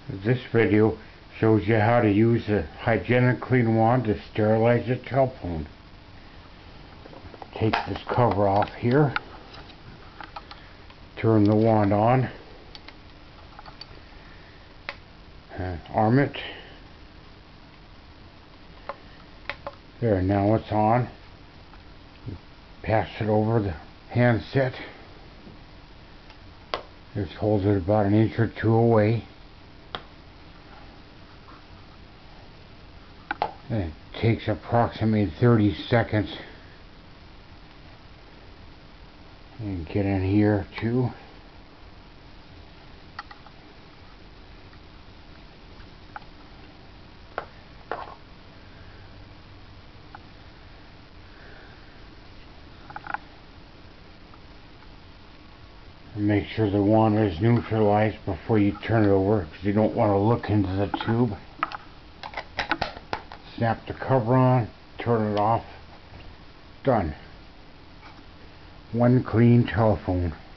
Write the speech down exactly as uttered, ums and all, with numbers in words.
This video shows you how to use a HygeniClean Wand to sterilize a telephone. Take this cover off here, turn the wand on, and arm it. There, now it's on. Pass it over the handset. Just hold it about an inch or two away. And it takes approximately thirty seconds. And get in here too. And make sure the wand is neutralized before you turn it over, because you don't want to look into the tube. Snap the cover on, turn it off. Done. One clean telephone.